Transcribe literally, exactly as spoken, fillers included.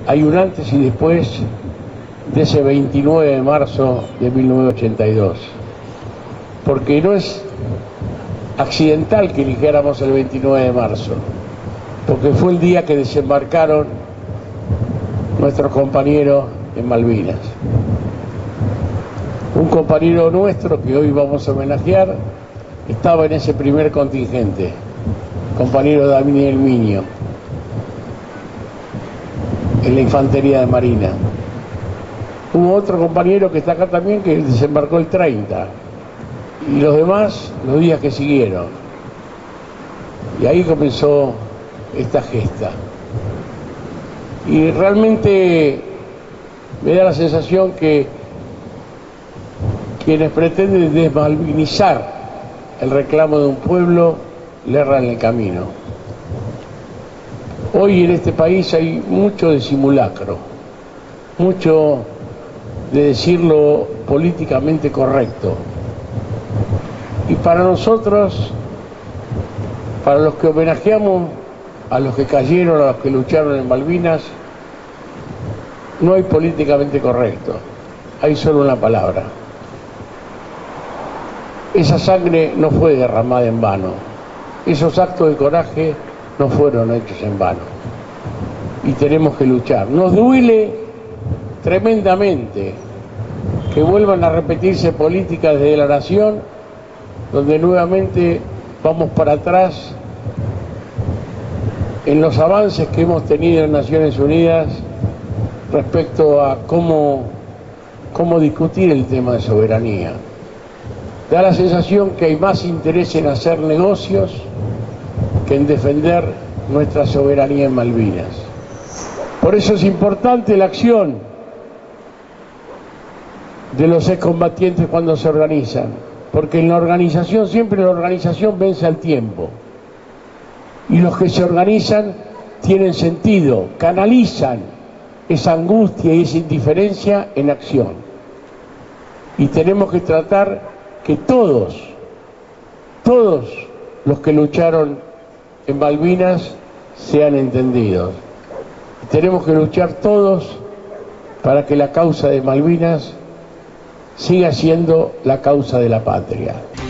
hay un antes y después de ese veintinueve de marzo de mil novecientos ochenta y dos. Porque no es accidental que eligiéramos el veintinueve de marzo, porque fue el día que desembarcaron nuestros compañeros en Malvinas. Un compañero nuestro que hoy vamos a homenajear estaba en ese primer contingente, compañero Daniel Miño, en la Infantería de Marina. Hubo otro compañero que está acá también que desembarcó el treinta, y los demás los días que siguieron. Y ahí comenzó esta gesta. Y realmente me da la sensación que quienes pretenden desmalvinizar el reclamo de un pueblo le erran el camino. Hoy en este país hay mucho de simulacro, mucho de decirlo políticamente correcto. Y para nosotros, para los que homenajeamos a los que cayeron, a los que lucharon en Malvinas, no hay políticamente correcto, hay solo una palabra. Esa sangre no fue derramada en vano, esos actos de coraje no fueron hechos en vano, y tenemos que luchar. Nos duele tremendamente que vuelvan a repetirse políticas de la nación donde nuevamente vamos para atrás en los avances que hemos tenido en Naciones Unidas respecto a cómo, cómo discutir el tema de soberanía. Da la sensación que hay más interés en hacer negocios que en defender nuestra soberanía en Malvinas. Por eso es importante la acción de los excombatientes cuando se organizan, porque en la organización, siempre la organización vence al tiempo, y los que se organizan tienen sentido, canalizan esa angustia y esa indiferencia en acción. Y tenemos que tratar que todos, todos los que lucharon en Malvinas sean entendidos. Tenemos que luchar todos para que la causa de Malvinas siga siendo la causa de la patria.